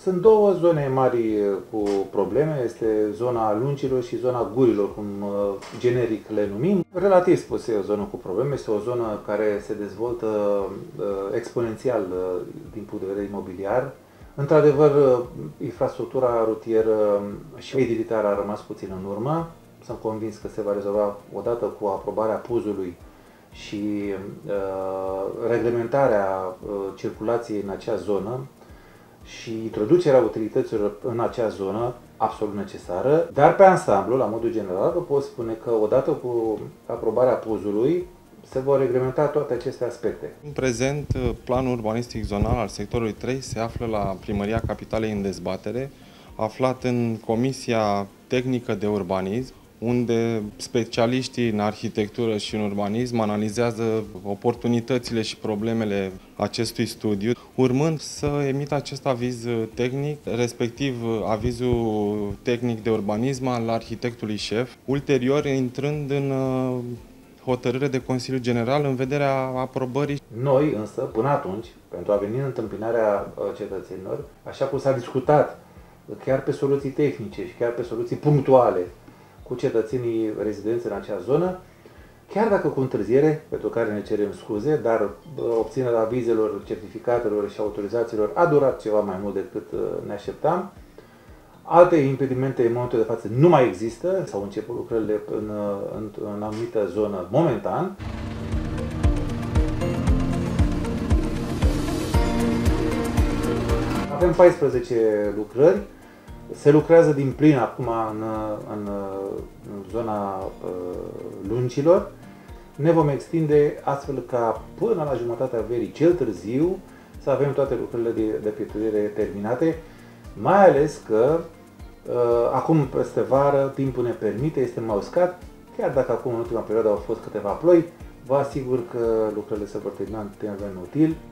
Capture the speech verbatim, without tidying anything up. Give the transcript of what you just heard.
Sunt două zone mari cu probleme, este zona lungilor și zona gurilor, cum generic le numim. Relativ spus, e o zonă cu probleme, este o zonă care se dezvoltă exponențial din punct de vedere imobiliar. Într-adevăr, infrastructura rutieră și edilitară a rămas puțin în urmă. Sunt convins că se va rezolva odată cu aprobarea puzului și uh, reglementarea uh, circulației în acea zonă și introducerea utilităților în acea zonă, absolut necesară. Dar pe ansamblu, la modul general, vă pot spune că odată cu aprobarea puzului se vor reglementa toate aceste aspecte. În prezent, planul urbanistic zonal al sectorului trei se află la Primăria Capitalei în dezbatere, aflat în Comisia Tehnică de Urbanism, unde specialiștii în arhitectură și în urbanism analizează oportunitățile și problemele acestui studiu, urmând să emită acest aviz tehnic, respectiv avizul tehnic de urbanism al arhitectului șef, ulterior intrând în hotărâre de Consiliu General în vederea aprobării. Noi însă, până atunci, pentru a veni în întâmpinarea cetățenilor, așa cum s-a discutat chiar pe soluții tehnice și chiar pe soluții punctuale cu cetățenii rezidenți în acea zonă, chiar dacă cu întârziere, pentru care ne cerem scuze, dar obținerea avizelor, certificatelor și autorizațiilor a durat ceva mai mult decât ne așteptam. Alte impedimente în momentul de față nu mai există, s-au început lucrările în, în, în anumită zonă momentan. Avem paisprezece lucrări. Se lucrează din plin acum în, în, în zona uh, lungilor. Ne vom extinde astfel ca până la jumătatea verii, cel târziu, să avem toate lucrările de, de pietuire terminate, mai ales că uh, acum peste vară timpul ne permite, este mai uscat, chiar dacă acum în ultima perioadă au fost câteva ploi, vă asigur că lucrările se vor termina în termen util.